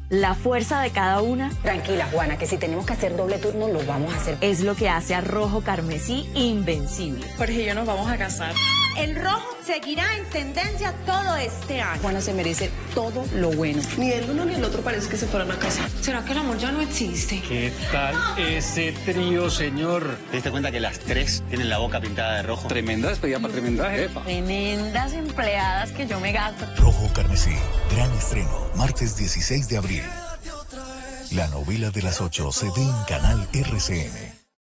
La fuerza de cada una. Tranquila, Juana, que si tenemos que hacer doble turno, lo vamos a hacer. Es lo que hace a Rojo Carmesí invencible. Jorge y yo nos vamos a casar. El rojo seguirá en tendencia todo este año. Juana se merece todo lo bueno. Ni el uno ni el otro parece que se fueron a casar. ¿Será que el amor ya no existe? ¿Qué tal ese trío, señor? ¿Te diste cuenta que las tres tienen la boca pintada de rojo? Tremenda despedida para tremendaje. Tremendas empleadas que yo me gasto. Rojo Carmesí, gran estreno, martes 16 de abril. La novela de las 8 se ve en Canal RCN.